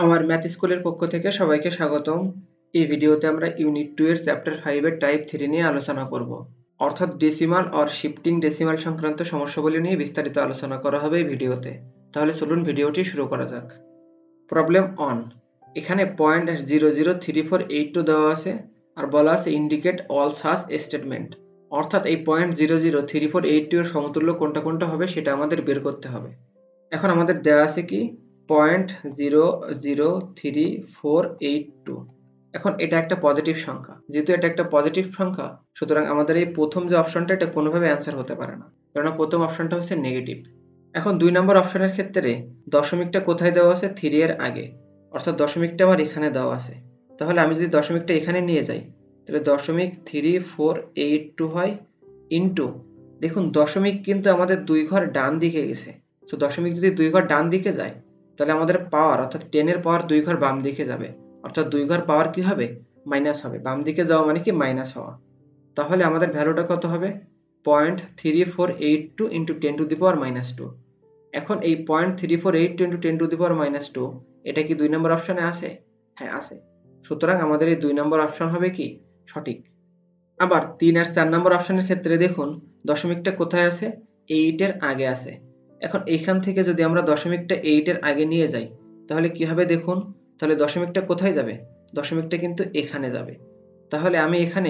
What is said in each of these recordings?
আমার ম্যাথ স্কুলের পক্ষ থেকে সবাইকে স্বাগতম। এই ভিডিওতে আমরা ইউনিট 2 এর চ্যাপ্টার 5 এর টাইপ 3 নিয়ে আলোচনা করব। অর্থাৎ ডেসিমাল অর শিফটিং ডেসিমাল সংক্রান্ত সমস্যাগুলি নিয়ে বিস্তারিত আলোচনা করা হবে এই ভিডিওতে। তাহলে চলুন ভিডিওটি শুরু করা যাক। Problem one. এখানে 0.003482 দেওয়া আছে আর বলা আছে ইন্ডিকেট অল সাচ স্টেটমেন্ট। অর্থাৎ এই 0.003482 এর সমতুল্য কোনটা কোনটা হবে সেটা আমাদের বের করতে হবে। এখন আমাদের দেওয়া আছে কি 0.003482। এখন এটা একটা পজিটিভ সংখ্যা, যেহেতু এটা একটা পজিটিভ সংখ্যা সুতরাং আমাদের এই প্রথম যে অপশনটা এটা কোনোভাবে অ্যান্সার হতে পারে না, কারণ প্রথম অপশনটা হচ্ছে নেগেটিভ। এখন 2 নম্বর অপশনের ক্ষেত্রে দশমিকটা কোথায় দেওয়া আছে 3 এর আগে, অর্থাৎ দশমিকটা আমার এখানে দেওয়া আছে। তাহলে আমি যদি দশমিকটা এখানে নিয়ে যাই তাহলে 0.3482 হয় ইন্টু, দেখুন দশমিক কিন্তু আমাদের 2 ঘর ডান দিকে গেছে। তো দশমিক যদি 2 ঘর ডান দিকে যায় তাহলে আমাদের পাওয়ার অর্থাৎ 10 এর পাওয়ার 2 ঘর বাম দিকে যাবে, অর্থাৎ 2 ঘর পাওয়ার কি হবে মাইনাস হবে, বাম দিকে যাওয়া মানে কি মাইনাস হওয়া। তাহলে আমাদের ভ্যালুটা কত হবে 0.3482 into 10 to the power minus 2। এখন এই 0.3482 into 10 to the power minus 2 এটা কি 2 নম্বর অপশনে আছে? হ্যাঁ আছে। সুতরাং আমাদের এই 2 নম্বর অপশন হবে কি সঠিক। আবার 3 আর 4 নম্বর অপশনের ক্ষেত্রে দেখুন দশমিকটা কোথায় আছে 8 এর আগে আছে। এখন এইখান থেকে যদি আমরা দশমিকটা 8 এর আগে নিয়ে যাই তাহলে কি হবে দেখুন, তাহলে দশমিকটা কোথায় যাবে, দশমিকটা কিন্তু এখানে যাবে। তাহলে আমি এখানে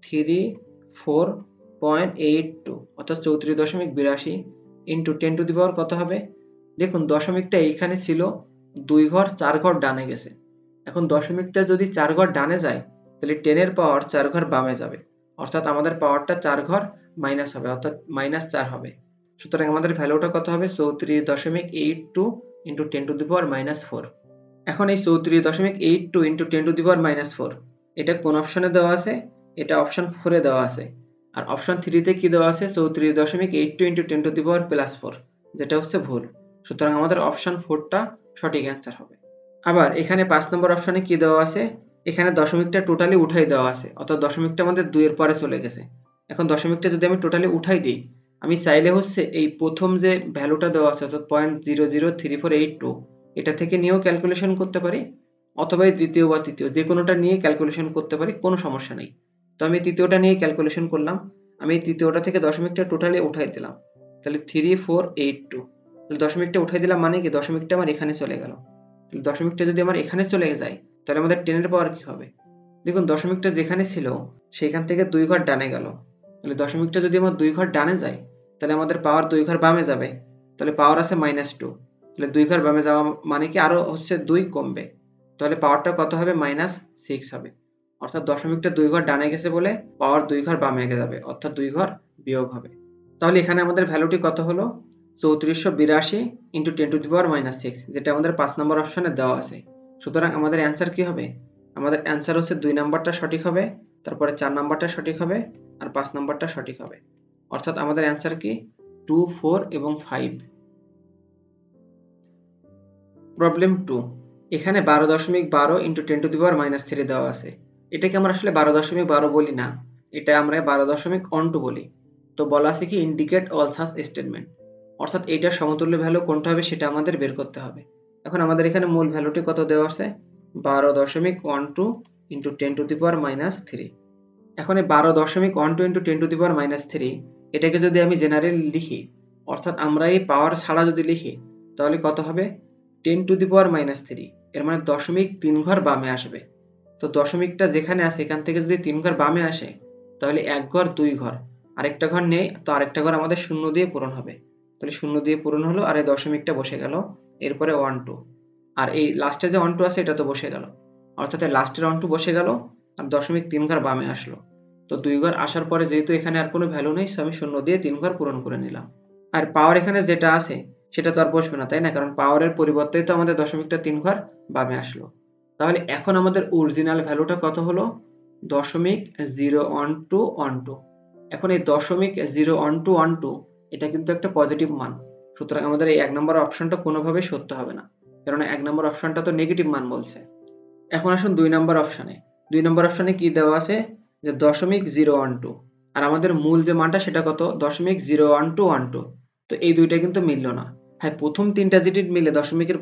34.82 অর্থাৎ 34.82 ইন্টু 10 টু দি পাওয়ার কত হবে, দেখুন দশমিকটা এইখানে ছিল 2 ঘর 4 ঘর ডানে গেছে। এখন দশমিকটা যদি 4 ঘর ডানে যায় তাহলে 10 এর পাওয়ার 4 ঘর বামে যাবে, অর্থাৎ আমাদের পাওয়ারটা 4 ঘর মাইনাস হবে, অর্থাৎ -4 হবে। সুতরাং আমাদের ভ্যালুটা কত হবে 34.82 ইন্টু 10 টু দি পাওয়ার -4। এখন এই 34.82 ইন্টু 10 টু দি পাওয়ার -4 এটা কোন অপশনে দেওয়া আছে, এটা অপশন 4 এ দেওয়া আছে। আর অপশন 3 তে কি দেওয়া আছে 34.82 ইন্টু 10 টু দি পাওয়ার +4, যেটা হচ্ছে ভুল। সুতরাং আমাদের অপশন 4 টা সঠিক অ্যান্সার হবে। আবার এখানে 5 নম্বর অপশনে কি দেওয়া আছে, এখানে দশমিকটা টোটালি উঠাই দেওয়া আছে, অর্থাৎ দশমিকটা আমাদের 2 এর পরে চলে গেছে। এখন দশমিকটা যদি আমি টোটালি উঠাই দিই, আমি চাইলে হচ্ছে এই প্রথম যে ভ্যালুটা দেওয়া আছে অর্থাৎ 0.003482 এটা থেকে নিয়েও ক্যালকুলেশন করতে পারি, অথবা এই দ্বিতীয় বা তৃতীয় যে কোনোটা নিয়ে ক্যালকুলেশন করতে পারি, কোনো সমস্যা নেই। তো আমি তৃতীয়টা নিয়ে ক্যালকুলেশন করলাম, আমি এই তৃতীয়টা থেকে দশমিকটা টোটালি উঠাই দিলাম, তাহলে 3482, তাহলে দশমিকটা উঠাই দিলাম মানে কি দশমিকটা আমার এখানে চলে গেল। দশমিকটা যদি আমার এখানে চলে যায় তাহলে আমাদের 10 এর পাওয়ার কি হবে, দেখুন দশমিকটা যেখানে ছিল সেখান থেকে 2 ঘর ডানে গেল, তাহলে দশমিকটা যদি আমার 2 ঘর ডানে যায় তাহলে আমাদের পাওয়ার 2 ঘর বামে যাবে, তাহলে পাওয়ার আছে -2, তাহলে 2 ঘর বামে যাওয়া মানে কি আরো হচ্ছে 2 কমবে, তাহলে পাওয়ারটা কত হবে -6 হবে। অর্থাৎ দশমিকটা 2 ঘর ডানে গেছে বলে পাওয়ার 2 ঘর বামে যাবে, অর্থাৎ 2 ঘর বিয়োগ হবে। তাহলে এখানে আমাদের ভ্যালুটি কত হলো 3482 ইন্টু 10 টু দি পাওয়ার -6, যেটা আমাদের 5 নম্বর অপশনে দেওয়া আছে। সুতরাং আমাদের অ্যান্সার কি হবে, আমাদের অ্যান্সার হচ্ছে 2 নাম্বারটা সঠিক হবে, তারপরে 4 নাম্বারটা সঠিক হবে আর 5 নাম্বারটা সঠিক হবে। অর্থাৎ আমাদের অ্যান্সার কি 2, 4 এবং 5। প্রবলেম 2। এখানে 12.12 ইন্টু 10 টু দি পাওয়ার -3 দেওয়া আছে। এটাকে আমরা আসলে 12.12 বলি না, এটা আমরা 12.12 বলি। তো বলা আছে কি ইন্ডিকেট অল সাচ স্টেটমেন্ট, অর্থাৎ এটার সমতুল্য ভ্যালু কোনটা হবে সেটা আমাদের বের করতে হবে। এখন আমাদের এখানে মূল ভ্যালুটি কত দেওয়া আছে 12.12 ইন্টু 10 টু দি পাওয়ার -3। এখন এই 12.12 ইন্টু 10 টু দি পাওয়ার -3 এটাকে যদি আমি জেনারেল লিখি, অর্থাৎ আমরা এই পাওয়ার ছাড়া যদি লিখি তাহলে কত হবে 10 টু দি পাওয়ার -3, এর মানে দশমিক 3 ঘর বামে আসবে। তো দশমিকটা যেখানে আছে এখান থেকে যদি 3 ঘর বামে আসে তাহলে 1 ঘর 2 ঘর, আরেকটা ঘর নেই, তো আরেকটা ঘর আমাদের শূন্য দিয়ে পূরণ হবে। তাহলে শূন্য দিয়ে পূরণ হলো আর এই দশমিকটা বসে গেল, এরপরে 1 2, আর এই লাস্টে যে 1 2 আছে এটা তো বসে গেল, অর্থাৎ লাস্টের 1 2 বসে গেল আর দশমিক 3 ঘর বামে আসলো। তো 2 ঘর আসার পরে যেহেতু এখানে আর কোনো ভ্যালু নেই, আমি শূন্য দিয়ে 3 ঘর পূরণ করে নিলাম। আর পাওয়ার এখানে যেটা আছে সেটা তো আর বসবে না, তাই না, কারণ পাওয়ারের পরিবর্তেই তো আমাদের দশমিকটা 3 ঘর বামে আসলো। তাহলে এখন আমাদের অরিজিনাল ভ্যালুটা কত হলো 0.01212। এখন এই 0.01212 এটা কিন্তু একটা পজিটিভ মান, সুতরাং আমাদের এই 1 নম্বর অপশনটা কোনোভাবেই সত্য হবে না, কারণ 1 নম্বর অপশনটা তো নেগেটিভ মান বলছে। এখন আসুন 2 নম্বর অপশনে। 2 নম্বর অপশনে কি দেওয়া আছে যে 0.012, আর আমাদের মূল যে মানটা সেটা কত 0.01212। তো এই দুইটা কিন্তু মিললো না। হ্যাঁ প্রথম 3টা ডিজিট মিলে দশমিকের পরে,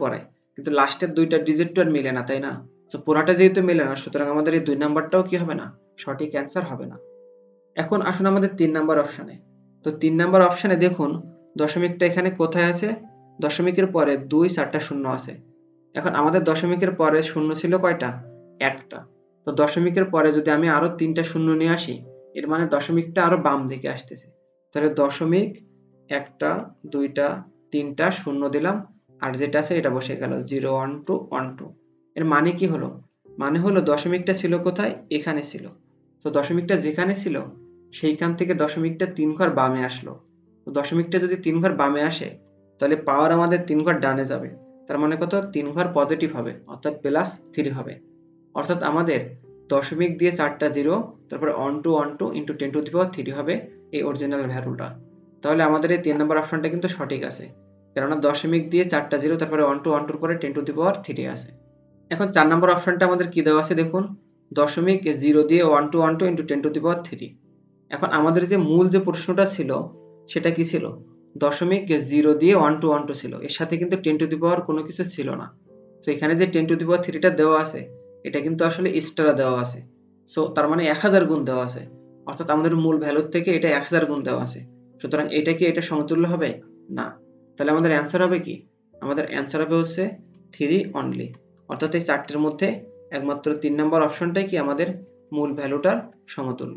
কিন্তু লাস্টের দুইটা ডিজিট তো আর মিলে না, তাই না? তো পুরাটা যেহেতু মিলে না, সুতরাং আমাদের এই 2 নাম্বারটাও কি হবে না, সঠিক অ্যান্সার হবে না। এখন আসুন আমাদের 3 নাম্বার অপশনে। তো 3 নাম্বার অপশনে দেখুন দশমিকটা এখানে কোথায় আছে? দশমিকের পরে 2 4টা শূন্য আছে। এখন আমাদের দশমিকের পরে শূন্য ছিল কয়টা? একটা। তো দশমিকের পরে যদি আমি আরো 3টা শূন্য নিয়ে আসি, এর মানে দশমিকটা আরো বাম দিকে আসতেছে। তাহলে দশমিক, একটা, দুইটা, 3টা শূন্য দিলাম, আর যেটা আছে এটা বসে গেল 0 1 2 1 2। এর মানে কি হলো? মানে হলো দশমিকটা ছিল কোথায়? এখানে ছিল। তো দশমিকটা যেখানে ছিল সেইখান থেকে দশমিকটা 3 ঘর বামে আসলো। তো দশমিকটা যদি 3 ঘর বামে আসে, তাহলে পাওয়ার আমাদের 3 ঘর ডানে যাবে। তার মানে কত? 3 ঘর পজিটিভ হবে, অর্থাৎ +3 হবে। অর্থাৎ আমাদের দশমিক দিয়ে 4টা 0, তারপরে 1 2 1 2 into 10 to the power 3 হবে এই অরিজিনাল ভ্যালুটা। তাহলে আমাদের এই 3 নম্বর অপশনটা কিন্তু সঠিক আছে, কেননা দশমিক দিয়ে 4টা 0, তারপরে 1 2 1 2 এর পরে 10 to the power 3 আছে। এখন 4 নম্বর অপশনটা আমাদের কি দেওয়া আছে দেখুন, দশমিক 0 দিয়ে 1 2 1 2 into 10 to the power 3। এখন আমাদের যে মূল যে প্রশ্নটা ছিল সেটা কি ছিল? দশমিক 0 দিয়ে 1 2 1 2 ছিল, এর সাথে কিন্তু 10 to the power কোনো কিছু ছিল না। তো এখানে যে 10 to the power 3টা দেওয়া আছে, এটা কিন্তু আসলে এক্সট্রা দেওয়া আছে। সো তার মানে 1000 গুণ দেওয়া আছে, অর্থাৎ আমাদের মূল ভ্যালুর থেকে এটা 1000 গুণ দেওয়া আছে। সুতরাং এটা কি এটা সমতুল্য হবে? না। তাহলে আমাদের অ্যান্সার হবে কি? আমাদের অ্যান্সার হবে হচ্ছে 3 অনলি। অর্থাৎ এই চারটির মধ্যে একমাত্র 3 নম্বর অপশনটাই কি আমাদের মূল ভ্যালুটার সমতুল্য।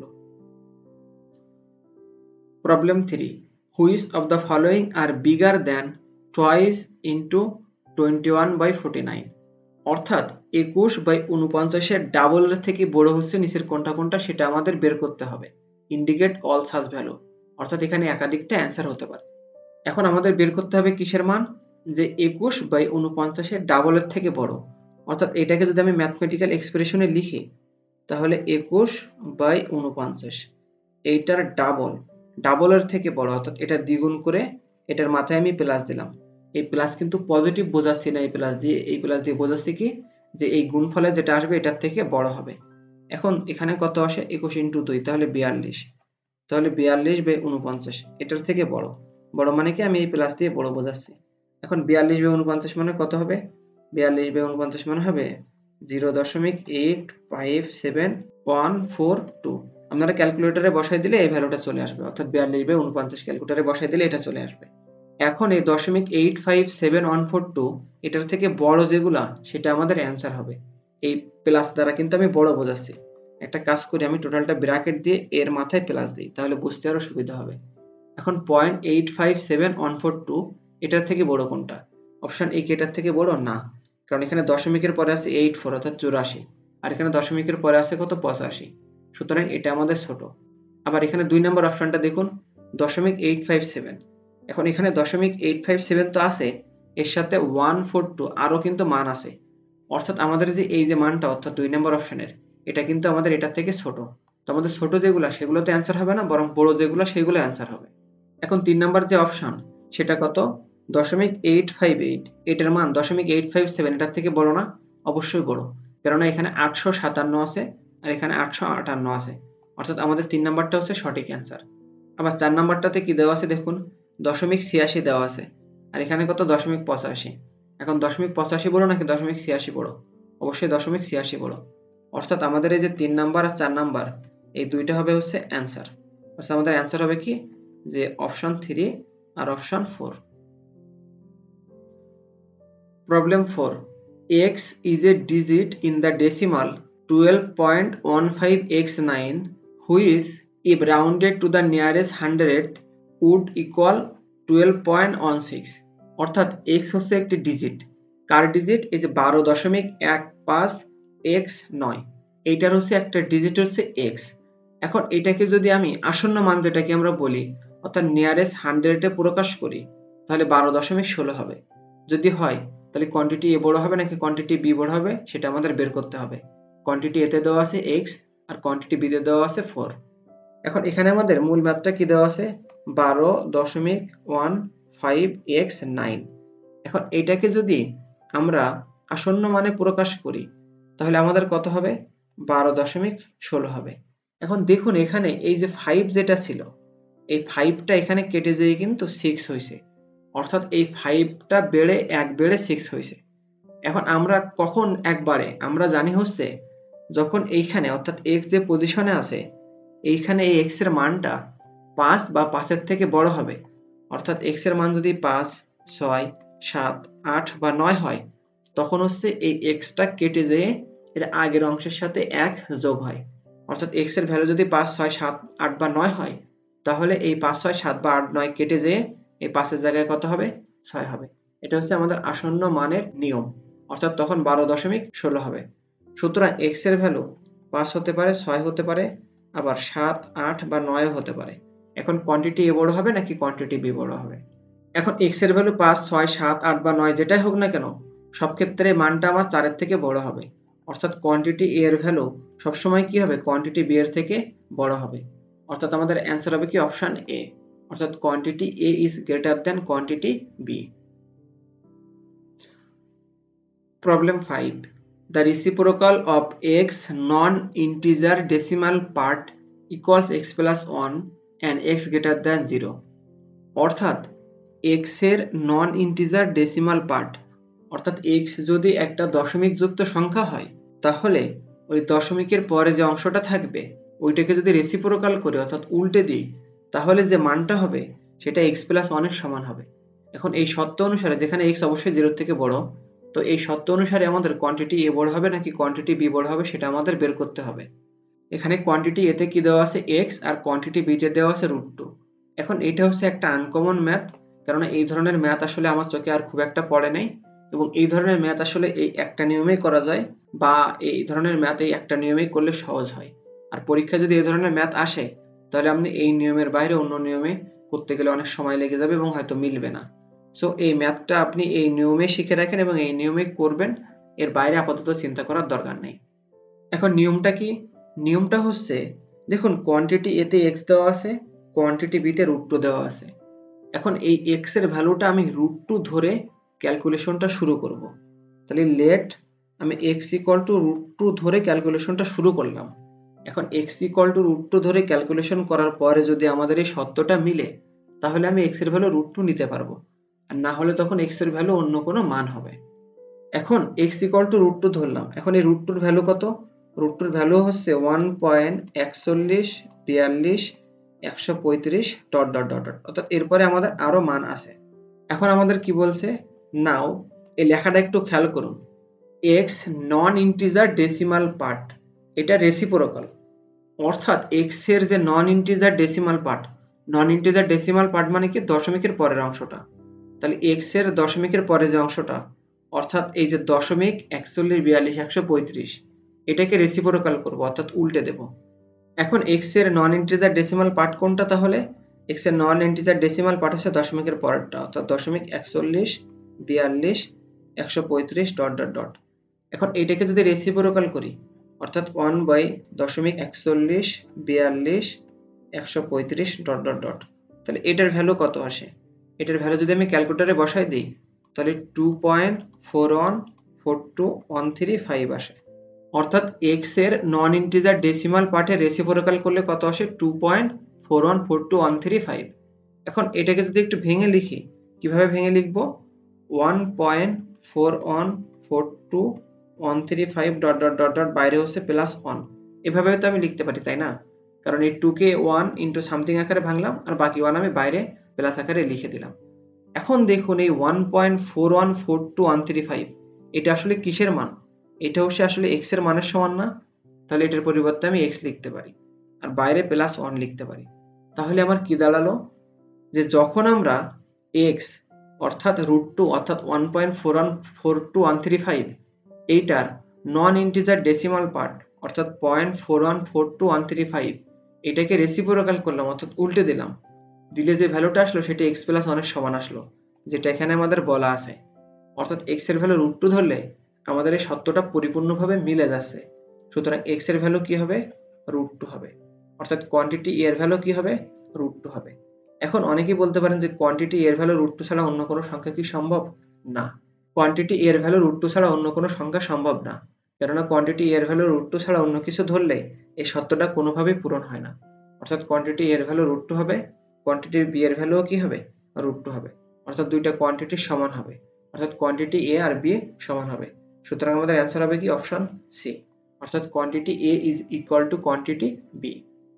Problem 3. Which of the following are bigger than twice into 21/49? অর্থাৎ 21/49 ডাবলের থেকে বড় হচ্ছে নিচের কোনটা কোনটা সেটা আমাদের বের করতে হবে। ইন্ডিকেট অল সাচ ভ্যালু, অর্থাৎ এখানে একাধিকটা অ্যান্সার হতে পারে। এখন আমাদের বের করতে হবে কিসের মান? যে 21/49 ডাবলের থেকে বড়। অর্থাৎ এটাকে যদি আমি ম্যাথমেটিক্যাল এক্সপ্রেশনে লিখি, তাহলে 21/49 এইটার ডাবলের থেকে বড়, অর্থাৎ এটা দ্বিগুণ করে এটার মাথায় আমি প্লাস দিলাম। এই প্লাস কিন্তু পজিটিভ বোঝাচ্ছি না, এই প্লাস দিয়ে বোঝাচ্ছি কি, যে এই গুণফলে যেটা আসবে এটার থেকে বড় হবে। এখন এখানে কত আসে? 21 into 2, তাহলে 42। তাহলে 42/49 এটার থেকে বড়। বড় মানে কি, আমি এই প্লাস দিয়ে বড় বোঝাচ্ছি। এখন 42/49 মানে কত হবে? 42/49 মানে হবে 0.85714 আপনারা ক্যালকুলেটরে বসাই দিলে এই ভ্যালুটা চলে আসবে, অর্থাৎ 42/49 ক্যালকুলেটরে বসাই দিলে এটা চলে আসবে। এখন এই 0.857142 এটার থেকে বড় যেগুলা সেটা আমাদের অ্যান্সার হবে। এই প্লাস দ্বারা কিন্তু আমি বড় বোঝাচ্ছি। একটা কাজ করি, আমি টোটালটা ব্র্যাকেট দিয়ে এর মাথায় প্লাস দিই, তাহলে বুঝতে আরো সুবিধা হবে। এখন 0.857142 এটার থেকে বড় কোনটা? অপশন এ কি এটার থেকে বড়? না, কারণ এখানে দশমিকের পরে আছে 84, অর্থাৎ 84, আর এখানে দশমিকের পরে আছে কত? 85। সুতরাং এটা আমাদের ছোট। আবার এখানে 2 নম্বর অপশনটা দেখুন, 0.857। এখন এখানে 0.857 তো আছে, এর সাথে 142 আরো কিন্তু মান আছে। অর্থাৎ আমাদের যে এই যে মানটা, অর্থাৎ 2 নম্বর অপশনের, এটা কিন্তু আমাদের এটার থেকে ছোট। তো আমাদের ছোট যেগুলা সেগুলোতে অ্যান্সার হবে না, বরং বড় যেগুলো সেগুলো অ্যান্সার হবে। এখন 3 নম্বর যে অপশন সেটা কত? 0.858, এটার মান 0.857 এটার থেকে বড় না? অবশ্যই বড়, কেননা এখানে 857 আছে আর এখানে 858 আছে। অর্থাৎ আমাদের 3 নাম্বারটা হচ্ছে সঠিক অ্যান্সার। আবার 4 নাম্বারটাতে কি দেওয়া আছে দেখুন, 0.86 দেওয়া আছে, আর এখানে কত? 0.85। এখন 0.85 বড় নাকি 0.86 বড়? অবশ্যই 0.86 বড়। অর্থাৎ আমাদের এই যে 3 নাম্বার আর 4 নাম্বার এই দুইটা হবে হচ্ছে অ্যান্সার। অর্থাৎ আমাদের অ্যান্সার হবে কি, যে অপশন 3 আর option 4। Problem 4. X is a digit in the decimal 12.15x9 which, if rounded to the nearest hundredth, would equal 12.16। অর্থাৎ x হচ্ছে একটি ডিজিট। কার ডিজিট? এই যে 12.15x9, এইটার হচ্ছে একটা ডিজিট হচ্ছে x। এখন এটাকে যদি আমি আসন্ন মান যেটাকে আমরা বলি, অর্থাৎ নিয়ারেস্ট হান্ড্রেডে প্রকাশ করি, তাহলে 12.16 হবে। যদি হয় তাহলে কোয়ান্টিটি এ বড় হবে নাকি কোয়ান্টিটি বি বড় হবে সেটা আমাদের বের করতে হবে। কোয়ান্টিটি এতে দেওয়া আছে x আর কোয়ান্টিটি বি তে দেওয়া আছে 4। এখন এখানে আমাদের মূল ম্যাথটা কি দেওয়া আছে? 12.15x9। এখন এটাকে যদি আমরা আসন্ন মানে প্রকাশ করি, তাহলে আমাদের কত হবে? 12.16 হবে। এখন দেখুন এখানে এই যে 5 যেটা ছিল, এই 5টা এখানে কেটে যেয়ে কিন্তু 6 হয়েছে। অর্থাৎ এই 5টা বেড়ে 1 বেড়ে 6 হয়েছে। এখন আমরা কখন একবারে আমরা জানি হচ্ছে যখন এইখানে অর্থাৎ x যে পজিশনে আছে এইখানে এই x এর মানটা 5 বা 5 এর থেকে বড় হবে, অর্থাৎ x এর মান যদি 5, 6, 7, 8 বা 9 হয় তখন হচ্ছে এই x টা কেটে যেয়ে এর আগের অংশের সাথে 1 যোগ হয়। অর্থাৎ x এর ভ্যালু যদি 5, 6, 7, 8 বা 9 হয় তাহলে এই 5, 6, 7 বা 8, 9 কেটে যেয়ে এই 5 এর জায়গায় কত হবে? 6 হবে। এটা হচ্ছে আমাদের আসন্ন মানের নিয়ম, অর্থাৎ তখন 12.16 হবে। সুতরাং x এর ভ্যালু 5 হতে পারে, 6 হতে পারে, আবার 7, 8 বা 9 হতে পারে। এখন কোয়ান্টিটি a বড় হবে নাকি কোয়ান্টিটি b বড় হবে? এখন x এর ভ্যালু 5, 6, 7, 8 বা 9 যেটাই হোক না কেন সব ক্ষেত্রে মানটা আমার 4 এর থেকে বড় হবে, অর্থাৎ কোয়ান্টিটি a এর ভ্যালু সবসময় কি হবে? কোয়ান্টিটি b এর থেকে বড় হবে। অর্থাৎ আমাদের অ্যান্সার হবে কি অপশন a, অর্থাৎ quantity a is greater than quantity b. Problem 5. The reciprocal of x non-integer decimal part equals x plus 1 and x greater than 0. অর্থাৎ x এর নন ইন্টিজার ডেসিমাল পার্ট, অর্থাৎ x যদি একটা দশমিক যুক্ত সংখ্যা হয় তাহলে ওই দশমিকের পরে যে অংশটা থাকবে ওইটাকে যদি রেসিপ্রোকাল করি অর্থাৎ উল্টে দিই তাহলে যে মানটা হবে সেটা x প্লাস 1 এর সমান হবে। এখন এই শর্ত অনুসারে যেখানে x অবশ্যই 0 থেকে বড়, তো এই শর্ত অনুসারে আমাদের কোয়ান্টিটি a বড় হবে নাকি কোয়ান্টিটি b বড় হবে সেটা আমাদের বের করতে হবে। এখানে কোয়ান্টিটি a তে কি দেওয়া আছে? x, আর কোয়ান্টিটি b তে দেওয়া আছে √2। এখন এটা হচ্ছে একটা আনকমন ম্যাথ, কারণ এই ধরনের ম্যাথ আসলে আমার চোখে আর খুব একটা পড়ে নাই, এবং এই ধরনের ম্যাথ আসলে এই একটা নিয়মেই করা যায়, বা এই ধরনের ম্যাথ এই একটা নিয়মেই করলে সহজ হয়। আর পরীক্ষা যদি এই ধরনের ম্যাথ আসে তাহলে আপনি এই নিয়মের বাইরে অন্য নিয়মে করতে গেলে অনেক সময় লেগে যাবে এবং হয়তো মিলবে না। সো এই ম্যাথটা আপনি এই নিয়মে শিখে রাখেন এবং এই নিয়মে করবেন, এর বাইরে আপাতত চিন্তা করার দরকার নেই। এখন নিয়মটা কি? নিয়মটা হচ্ছে, দেখুন কোয়ান্টিটি a তে x দেওয়া আছে, কোয়ান্টিটি b তে √2 দেওয়া আছে। এখন এই x এর ভ্যালুটা আমি √2 ধরে ক্যালকুলেশনটা শুরু করব। তাহলে লেট আমি x ইকুয়াল টু √2 ধরে ক্যালকুলেশনটা শুরু করলাম। এখন x ইকুয়াল টু √2 ধরে ক্যালকুলেশন করার পরে যদি আমাদের এই সত্যটা মিলে তাহলে আমি x এর ভ্যালু √2 নিতে পারবো, আর না হলে তখন x এর ভ্যালু অন্য কোনো মান হবে। এখন x ইকুয়াল টু √2 ধরলাম, এখন এই √2 এর ভ্যালু কত? √2 এর ভ্যালু হচ্ছে 1.4142 ডট ডট ডট ডট, অর্থাৎ এরপরে আমাদের আরো মান আছে। এখন আমাদের কি বলছে? নাও এই লেখাটা একটু খেয়াল করুন, x non integer decimal part, এটা রেসিপ্রোকাল, অর্থাৎ x এর যে non integer decimal part, non integer decimal part মানে কি? দশমিকের পরের অংশটা। তাহলে x এর দশমিকের পরে যে অংশটা, অর্থাৎ এই যে দশমিক 41, 42, 135, এটাকে রেসিপ্রোকাল করব অর্থাৎ উল্টে দেব। এখন x এর নন ইন্টিজার ডেসিমাল পার্ট কোনটা? তাহলে x এর নন ইন্টিজার ডেসিমাল পার্ট হচ্ছে দশমিকের পরেরটা, অর্থাৎ দশমিক 41, 42, 135 ডট ডট ডট। এখন এইটাকে যদি রেসিপ্রোকাল করি অর্থাৎ 1/41, 42, 135 ডট ডট ডট, তাহলে এটার ভ্যালু কত আসে? এটার ভ্যালু যদি আমি ক্যালকুলেটরে বসাই দিই তাহলে 2.414213 আসে। অর্থাৎ x এর নন ইন্টিজার ডেসিমাল পার্টে রেসিপ্রোকাল করলে কত আসে? 2.414213। এখন এটাকে যদি একটু ভেঙে লিখি, কিভাবে ভেঙে লিখবো? 1.414213 ডট ডট ডট ডট, বাইরে হচ্ছে +1, এভাবে তো আমি লিখতে পারি, তাই না? কারণ এই 2 কে 1 ইনটু সামথিং আকারে ভাঙলাম আর বাকি 1 আমি বাইরে প্লাস আকারে লিখে দিলাম। এখন দেখুন এই 1.414213 এটা আসলে কিসের মান? এটা হচ্ছে আসলে x এর মানের সমান না? তাহলে এটার পরিবর্তে আমি x লিখতে পারি আর বাইরে +1 লিখতে পারি। তাহলে আমার কি দাঁড়ালো? যে যখন আমরা x অর্থাৎ √2 অর্থাৎ 1.414213 এইটার নন ইন্টিজার ডেসিমাল পার্ট অর্থাৎ 0.414213 এটাকে রেসিপ্রোকাল করলাম অর্থাৎ উল্টে দিলাম, দিলে যে ভ্যালুটা আসলো সেটা x প্লাস 1 এর সমান আসলো, যেটা এখানে আমাদের বলা আছে। অর্থাৎ x এর ভ্যালু √2 ধরলে আমাদের এই সত্যটা পরিপূর্ণভাবে মিলে যাচ্ছে। সুতরাং x এর ভ্যালু কি হবে? √2 হবে, অর্থাৎ কোয়ান্টিটি a এর ভ্যালু কি হবে? √2 হবে। এখন অনেকেই বলতে পারেন যে কোয়ান্টিটি a এর ভ্যালু √2 ছাড়া অন্য কোনো সংখ্যা কি সম্ভব? না, কোয়ান্টিটি a এর ভ্যালু √2 ছাড়া অন্য কোনো সংখ্যা সম্ভব না, কেননা কোয়ান্টিটি a এর ভ্যালু √2 ছাড়া অন্য কিছু ধরলে এই সত্যটা কোনোভাবেই পূরণ হয় না। অর্থাৎ কোয়ান্টিটি a এর ভ্যালু √2 হবে, কোয়ান্টিটি b এর ভ্যালুও কি হবে? √2 হবে, অর্থাৎ দুইটা কোয়ান্টিটি সমান হবে, অর্থাৎ কোয়ান্টিটি এ আর বি সমান হবে। সুতরাং আমাদের অ্যান্সার হবে কি অপশন সি, অর্থাৎ quantity A is equal to quantity B.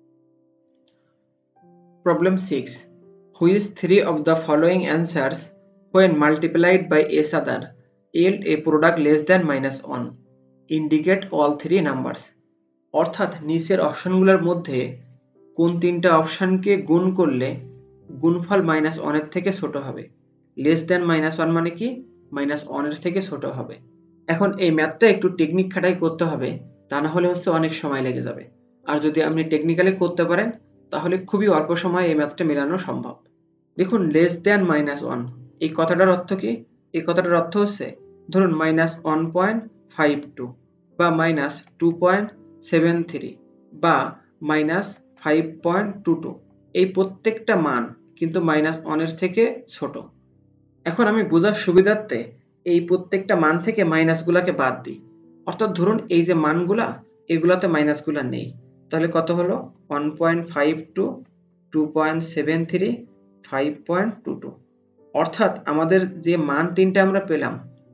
Problem 6, which three of the following answers when multiplied by each other yield a product less than -1, indicate all three numbers। অর্থাৎ নিচের অপশনগুলোর মধ্যে কোন তিনটা অপশনকে গুণ করলে গুণফল -1 এর থেকে ছোট হবে। লেস দ্যান -1 মানে কি, -1 এর থেকে ছোট হবে। এখন এই ম্যাথটা একটু টেকনিক খাটাই করতে হবে, তা না হলে অনেক সময় লেগে যাবে। আর যদি আপনি টেকনিক্যালি করতে পারেন তাহলে খুবই অল্প সময়ে এই ম্যাথটা মেলানো সম্ভব। দেখুন, লেস দ্যান -1 এই কথাটার অর্থ কি? এই কথাটার অর্থ হচ্ছে ধরুন -1.52 বা -2.73 বা -5.22, এই প্রত্যেকটা মান কিন্তু -1 এর থেকে ছোট। এখন আমি বোঝার সুবিধার্থে এই প্রত্যেকটা মান থেকে মাইনাসগুলাকে বাদ দিই। অর্থাৎ ধরুন এই যে মানগুলা, এগুলাতে মাইনাসগুলা নেই, তাহলে কত হলো 1.52, 2.73, 5.22। অর্থাৎ আমাদের যে মান তিনটা আমরা পেলাম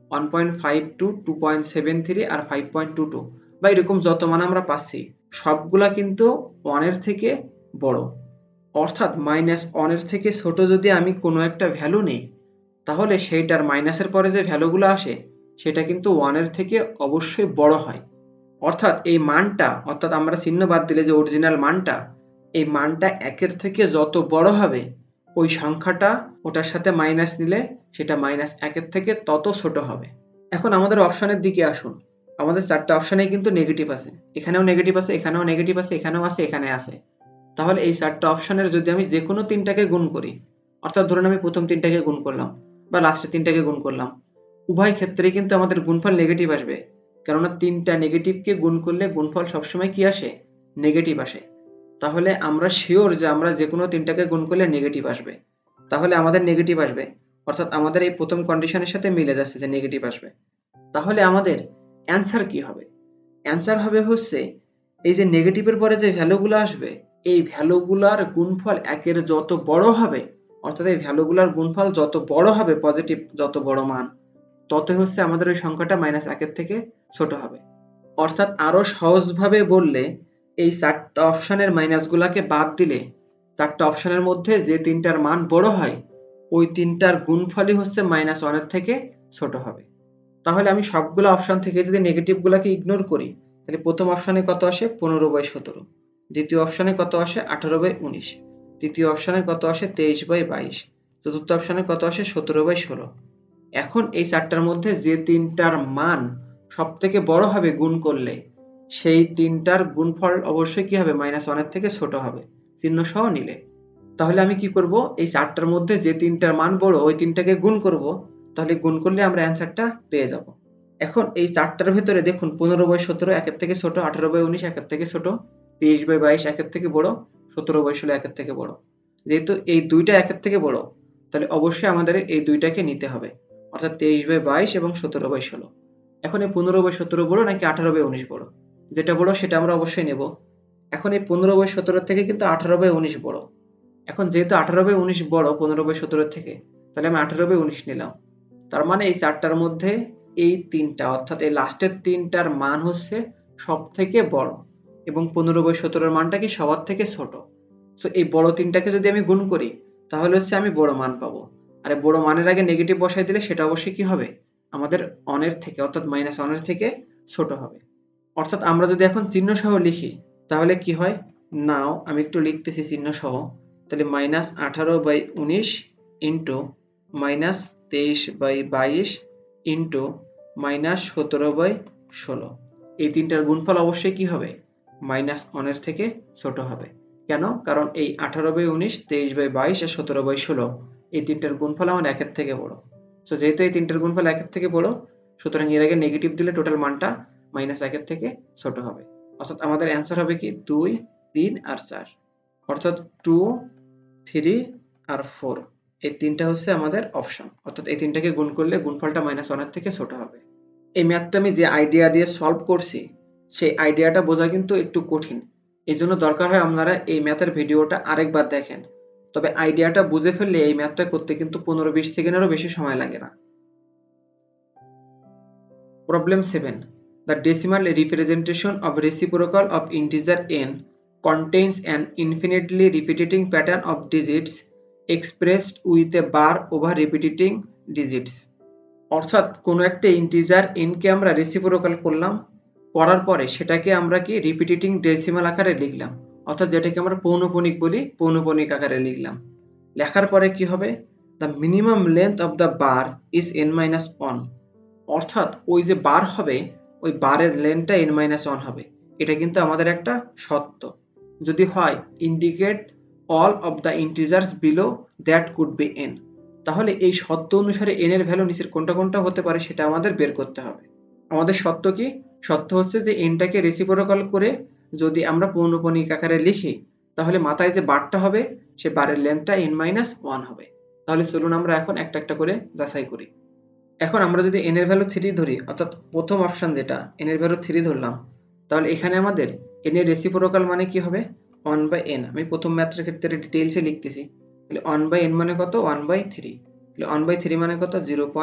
1.52, 2.73 আর 5.22 বা এরকম যত মান আমরা পাচ্ছি সবগুলা কিন্তু 1 এর থেকে বড়। অর্থাৎ -1 এর থেকে ছোট যদি আমি কোনো একটা ভ্যালু নেই তাহলে সেইটার মাইনাসের পরে যে ভ্যালুগুলো আসে সেটা কিন্তু 1 এর থেকে অবশ্যই বড় হয়। অর্থাৎ এই মানটা, অর্থাৎ আমরা চিহ্ন বাদ দিলে যে অরিজিনাল মানটা, এই মানটা 1 এর থেকে যত বড় হবে ওই সংখ্যাটা ওটার সাথে মাইনাস নিলে সেটা -1 এর থেকে তত ছোট হবে। এখন আমাদের অপশনের দিকে আসুন। আমাদের চারটা অপশনেই কিন্তু নেগেটিভ আছে, এখানেও নেগেটিভ আছে, এখানেও নেগেটিভ আছে, এখানেও আছে, এখানে আছে। তাহলে এই চারটা অপশনের যদি আমি যে কোনো তিনটাকে গুণ করি, অর্থাৎ ধরুন আমি প্রথম তিনটাকে গুণ করলাম বা লাস্টের তিনটাকে গুণ করলাম, উভয় ক্ষেত্রেই কিন্তু আমাদের গুণফল নেগেটিভ আসবে। কেননা তিনটা নেগেটিভকে গুণ করলে গুণফল সবসময় কি আসে? নেগেটিভ আসে। তাহলে আমরা শিওর যে আমরা যে কোনো তিনটাকে গুণ করলে নেগেটিভ আসবে। তাহলে আমাদের নেগেটিভ আসবে, অর্থাৎ আমাদের এই প্রথম কন্ডিশনের সাথে মিলে যাচ্ছে যে নেগেটিভ আসবে। তাহলে আমাদের অ্যান্সার কি হবে? অ্যান্সার হবে হচ্ছে এই যে নেগেটিভের পরে যে ভ্যালুগুলো আসবে এই ভ্যালুগুলার গুণফল 1 এর যত বড় হবে, অর্থাৎ এই ভ্যালুগুলার গুণফল যত বড় হবে, পজিটিভ যত বড় মান, ততই হচ্ছে আমাদের ওই সংখ্যাটা -1 এর থেকে ছোট হবে। অর্থাৎ আরো সহজভাবে বললে এই চারটা অপশনের মাইনাসগুলাকে বাদ দিলে চারটা অপশনের মধ্যে যে তিনটার মান বড় হয় ওই তিনটার গুণফলই হচ্ছে -1 এর থেকে ছোট হবে। তাহলে আমি সবগুলো অপশন থেকে যদি নেগেটিভ গুলাকে ইগনোর করি তাহলে প্রথম অপশনে কত আসে 15/17, দ্বিতীয় অপশনে কত আসে 18/19, তৃতীয় অপশনে কত আসে 23/22, চতুর্থ অপশনে কত আসে 17/16। এখন এই চারটার মধ্যে যে তিনটার মান সব থেকে বড় হবে গুণ করলে সেই তিনটার গুণফল অবশ্যই কি হবে? -1 এর থেকে ছোট হবে, চিহ্ন সহ নিলে। তাহলে আমি কি করব? এই চারটার মধ্যে যে তিনটার মান বড় ওই তিনটাকে গুণ করব, তাহলে গুণ করলে আমরা অ্যান্সারটা পেয়ে যাব। এখন এই চারটার ভেতরে দেখুন 15/17 একের থেকে ছোট, 18/19 একের থেকে ছোট, 23/22 একের থেকে বড়, 17/16 একের থেকে বড়। যেহেতু এই দুইটা একের থেকে বড় তাহলে অবশ্যই আমাদের এই দুইটাকে নিতে হবে, অর্থাৎ 23/22 এবং 17/16। এখন এই 15/17 বড় নাকি 18/19 বড়? যেটা বড় সেটা আমরা অবশ্যই নেব। এখন এই 15/17 থেকে কিন্তু 18/19 বড়। এখন যেহেতু 18/19 বড় 15/17 থেকে, তাহলে আমি 18/19 নিলাম। তার মানে এই চারটার মধ্যে এই তিনটা, অর্থাৎ এই লাস্টের তিনটার মান হচ্ছে সব থেকে বড় এবং 15/17 মানটা কি সবার থেকে ছোট। সো এই বড় তিনটাকে যদি আমি গুণ করি তাহলে হচ্ছে আমি বড় মান পাবো। আর এই বড় মানের আগে নেগেটিভ বসাই দিলে সেটা অবশ্যই কি হবে? আমাদের অনের থেকে, অর্থাৎ -1 এর থেকে ছোট হবে। অর্থাৎ আমরা যদি এখন চিহ্ন সহ লিখি তাহলে কি হয়? নাও আমি একটু লিখতেছি চিহ্ন সহ। তাহলে -18/19 ইন্টু -23/22 ইন্টু -17/16, এই তিনটার গুণফল অবশ্যই কি হবে? -1 এর থেকে ছোট হবে। কেন? কারণ এই 18/19, 23/22 আর 17/16 এই তিনটার গুণফল আমার 1 এর থেকে বড়। সো যেহেতু এই তিনটার গুণফল 1 এর থেকে বড়, সুতরাং এর আগে নেগেটিভ দিলে টোটাল মানটা -1 এর থেকে ছোট হবে। অর্থাৎ আমাদের অ্যান্সার হবে কি 2, 3 আর 4, অর্থাৎ 2, 3 আর 4 এই তিনটা হচ্ছে আমাদের অপশন। অর্থাৎ এই তিনটাকে গুণ করলে গুণফলটা -1 এর থেকে ছোট হবে। এই ম্যাথটা আমি যে আইডিয়া দিয়ে সলভ করছি সেই আইডিয়াটা বোঝা কিন্তু একটু কঠিন, এই জন্য দরকার হয় আপনারা এই ম্যাথের ভিডিওটা আরেকবার দেখেন। তবে আইডিয়াটা বুঝে ফেললে এই ম্যাথটা করতে কিন্তু 15-20 সেকেন্ডেরও বেশি সময় লাগে না। Problem 7. The decimal representation of reciprocal of integer n contains an infinitely repeating pattern of digits expressed with a bar over repeating digits. অর্থাৎ কোনো একটা ইন্টিজার n কে আমরা রেসিপ্রোকাল করলাম, করার পরে সেটাকে আমরা কি রিপিটেটিং ডেসিমাল আকারে লিখলাম, অর্থাৎ যেটাকে আমরা পৌনঃপুনিক বলি, পৌনঃপুনিক আকারে লিখলাম। লেখার পরে কি হবে? The minimum length of the bar is n-1, অর্থাৎ ওই যে বার হবে ওই বারের লেন্থটা n-1 হবে। এটা কিন্তু আমাদের একটা সত্য। যদি হয় indicate all of the integers below that could be n, তাহলে এই সত্য অনুসারে n এর ভ্যালু নিচের কোনটা কোনটা হতে পারে সেটা আমাদের বের করতে হবে। আমাদের সত্য কি? সত্য হচ্ছে যে nটাকে রেসিপ্রোকাল করে যদি আমরা পৌনঃপুনিক আকারে লিখি তাহলে মাথায় যে বারটা হবে সে বারের লেন্থটা n-1 হবে। তাহলে চলুন আমরা এখন একটা একটা করে যাচাই করি। এখন আমরা যদি n এর ভ্যালু 3 ধরি, অর্থাৎ প্রথম অপশন যেটা n এর ভ্যালু 3 ধরলাম, তাহলে এখানে আমাদের n এর রেসিপ্রোকাল মানে কি হবে? 1/n। আমি প্রথম ম্যাথের ক্ষেত্রে ডিটেইলসে লিখতেছি। তাহলে 1/n মানে কত? 1/3। তাহলে 1/3 মানে কত?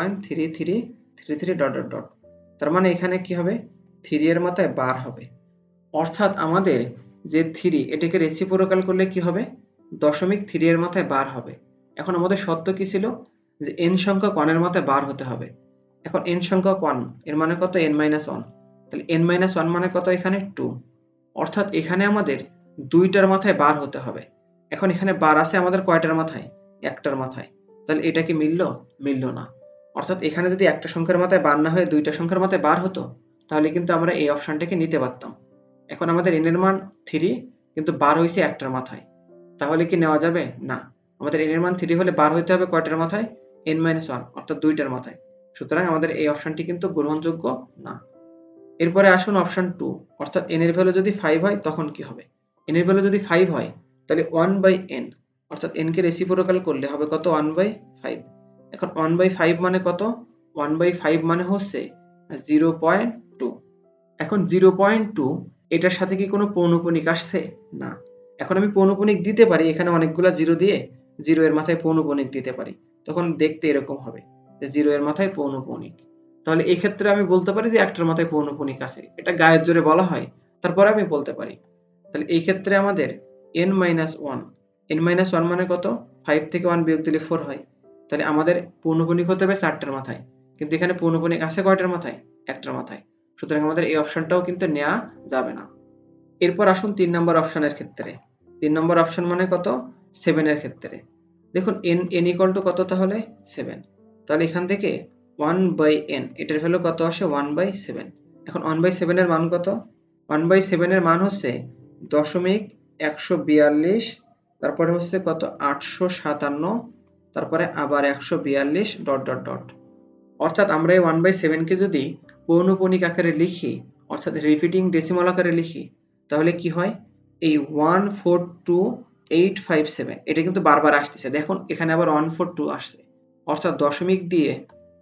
0.3333 ডট ডট ডট। তার মানে এখানে কি হবে? 3 এর মাথায় বার হবে। অর্থাৎ আমাদের যে 3 এটাকে রেসিপ্রোকাল করলে কি হবে? 0.3 এর মাথায় বার হবে। এখন আমাদের শর্ত কি ছিল? যে n সংখ্যক 1 এর মাথায় বার হতে হবে। এখন n সংখ্যক 1 এর মানে কত? n-1। তাহলে n-1 মানে কত? এখানে 2। অর্থাৎ এখানে আমাদের দুইটার মাথায় বার হতে হবে। এখন এখানে বার আছে আমাদের কয়টার মাথায়? একটার মাথায়। তাহলে এটা কি মিললো? মিললো না। অর্থাৎ এখানে যদি একটা সংখ্যার মাথায় বার না হয়ে দুইটা সংখ্যার মাথায় বার হতো তাহলে কিন্তু আমরা এই অপশনটাকে নিতে পারতাম। এখন আমাদের n এর মান 3 কিন্তু বার হয়েছে একটার মাথায়, তাহলে কি নেওয়া যাবে? না। আমাদের n এর মান 3 হলে বার হইতে হবে কয়টার মাথায়? n-1, অর্থাৎ দুইটার মাথায়। সুতরাং আমাদের এই অপশনটি কিন্তু গ্রহণযোগ্য না। এরপরে আসুন অপশন 2, অর্থাৎ n এর ভ্যালু যদি 5 হয় তখন কি হবে? n এর ভ্যালু যদি 5 হয় তাহলে 1/n, অর্থাৎ n কে রেসিপ্রোকাল করলে হবে কত? 1/5। এখন 1/5 মানে কত? 1/5 মানে হচ্ছে 0.2। এখন 0.2 এটার সাথে কি কোনো পৌনঃপুনিক আসছে? না। এখন আমি পৌনঃপুনিক দিতে পারি, এখানে অনেকগুলা 0 দিয়ে 0 এর মাথায় পৌনঃপুনিক দিতে পারি, তখন দেখতে এরকম হবে যে 0 এর মাথায় পৌনঃপুনিক। তাহলে এই ক্ষেত্রে আমি বলতে পারি যে একটার মাথায় পৌনঃপুনিক আছে, এটা গায়ের জোরে বলা হয়, তারপরে আমি বলতে পারি। তাহলে এই ক্ষেত্রে আমাদের n-1 মানে কত? 5 থেকে 1 বিয়োগ দিলে 4 হয়। তাহলে আমাদের পৌনঃপুনিক হতে হবে 4টার মাথায়, কিন্তু এখানে পৌনঃপুনিক আছে কয়টার মাথায়? একটার মাথায়। সুতরাং আমাদের এই অপশনটাও কিন্তু নেওয়া যাবে না। এরপর আসুন 3 নম্বর অপশনের ক্ষেত্রে। 3 নম্বর অপশন মানে কত? 7 এর ক্ষেত্রে। দেখুন n ইকুয়াল টু কত তাহলে? 7। তাহলে এখান থেকে 1/n এটার ভ্যালু কত আসে? 1/7। এখন 1/7 এর মান কত? 1/7 এর মান হচ্ছে 142, তারপরে হচ্ছে কত? 857, তারপরে আবার 142 ডট ডট ডট। অর্থাৎ আমরা এই 1/7 কে যদি পৌনঃপুনিক আকারে লিখি, অর্থাৎ রিপিটিং ডেসিমাল আকারে লিখি, তাহলে কি হয়? এই 142857 এটা কিন্তু বারবার আসতেছে। দেখুন এখানে আবার 142 আসছে, অর্থাৎ দশমিক দিয়ে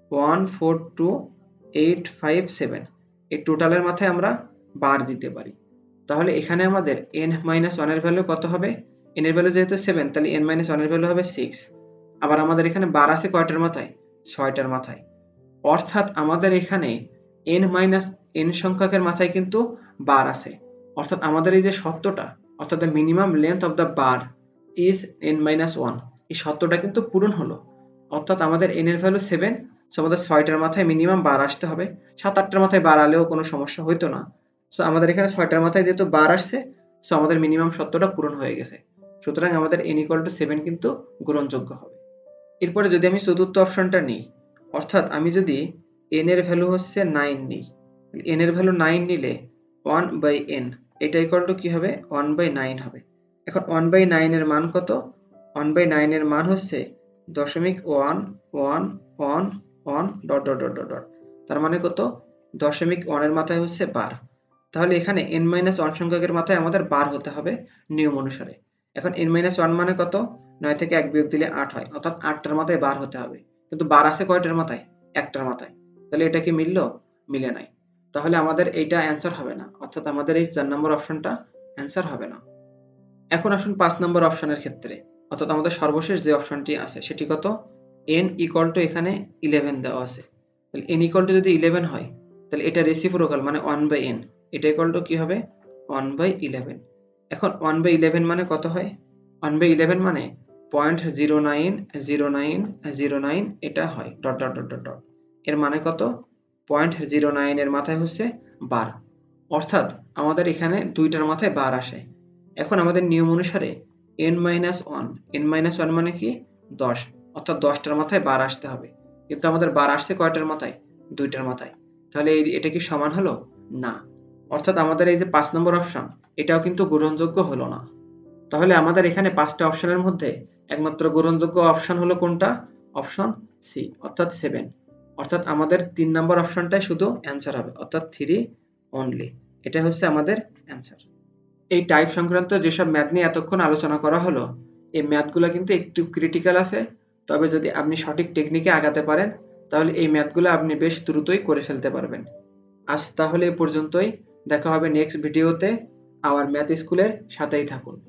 142857 এই টোটালের মাথায় আমরা বার দিতে পারি। তাহলে এখানে আমাদের n-1 এর ভ্যালু কত হবে? n এর ভ্যালু যেহেতু 7 তাহলে n-1 এর ভ্যালু হবে 6। আবার আমাদের এখানে বার আছে কয়টার মাথায়? 6টার মাথায়। অর্থাৎ আমাদের এখানে n-n সংখ্যকের মাথায় কিন্তু বার আছে। অর্থাৎ আমাদের এই যে সত্যটা, অর্থাৎ the minimum length of the bar is n-1, এই সত্যটা কিন্তু পূরণ হলো। অর্থাৎ আমাদের n এর ভ্যালু 7, সো আমাদের 6টার মাথায় মিনিমাম বার আসতে হবে। 7-8টার মাথায় বার আলেও কোনো সমস্যা হইতো না। সো আমাদের এখানে 6টার মাথায় যেহেতু বার আসছে, সো আমাদের মিনিমাম সত্যটা পূরণ হয়ে গেছে। সুতরাং আমাদের n equal to 7 কিন্তু গ্রহণযোগ্য হবে। এরপরে যদি আমি চতুর্থ অপশনটা নিই, অর্থাৎ আমি যদি n এর ভ্যালু হচ্ছে 9 নিই, n এর ভ্যালু 9 নিলে 1/n এটা ইকুয়াল টু কি হবে? 1/9 হবে। এখন 1/9 এর মান কত? 1/9 এর মান হচ্ছে 0.1111 ডট ডট ডট ডট। তার মানে কত? 0.1 এর মাথায় হচ্ছে বার। তাহলে এখানে n-1 সংখ্যকের মাথায় আমাদের বার হতে হবে নিয়ম অনুসারে। এখন n-1 মানে কত? 9 থেকে 1 বিয়োগ দিলে 8 হয়, অর্থাৎ 8টার মাথায় বার হতে হবে। কিন্তু বার আছে কয়টার মাথায়? একটার মাথায়। তাহলে এটা কি মিললো? মিলে নাই। তাহলে আমাদের এইটা অ্যান্সার হবে না, অর্থাৎ আমাদের এই 4 নম্বর অপশনটা অ্যান্সার হবে না। এখন আসুন 5 নম্বর অপশনের ক্ষেত্রে, অর্থাৎ আমাদের সর্বশেষ যে অপশনটি আছে সেটি কত? n ইকুয়াল টু এখানে 11 দেওয়া আছে। তাহলে n ইকুয়াল টু যদি 11 হয় তাহলে এটা রেসিপ্রোকাল মানে 1/n, এটা ইকুয়াল টু কি হবে 1/11। এখন 1/11 মানে কত হয়? 1/11 মানে 0.090909 এটা হয় dot dot dot dot dot. এর মানে কত? 0.09 এর মাথায় হচ্ছে 12, অর্থাৎ আমাদের এখানে দুইটার মাথায় 12 আসে। এখন আমাদের নিয়ম অনুসারে n-1, n-1 মানে কি 10, অর্থাৎ 10টার মাথায় 12 আসতে হবে, কিন্তু আমাদের 12 আসছে কয়টার মাথায়? দুইটার মাথায়। তাহলে এটা কি সমান হলো? না। অর্থাৎ আমাদের এই যে 5 নম্বর অপশন, এটাও কিন্তু গ্রহণযোগ্য হলো না। তাহলে আমাদের এখানে 5টা অপশনের মধ্যে একমাত্র গ্রহণযোগ্য অপশন হলো কোনটা? অপশন সি, অর্থাৎ 7। অর্থাৎ আমাদের 3 নম্বর অপশনটাই শুধু অ্যান্সার হবে, অর্থাৎ 3 অনলি। এটা হচ্ছে আমাদের অ্যান্সার। এই টাইপ সংক্রান্ত যেসব ম্যাথ নিয়ে এতক্ষণ আলোচনা করা হলো, এই ম্যাথগুলো কিন্তু একটু ক্রিটিক্যাল আছে, তবে যদি আপনি সঠিক টেকনিকে আগাতে পারেন তাহলে এই ম্যাথগুলো আপনি বেশ দ্রুতই করে ফেলতে পারবেন। আজ তাহলে এ পর্যন্তই, দেখা হবে নেক্সট ভিডিওতে। আওয়ার ম্যাথ স্কুলের সাথেই থাকুন।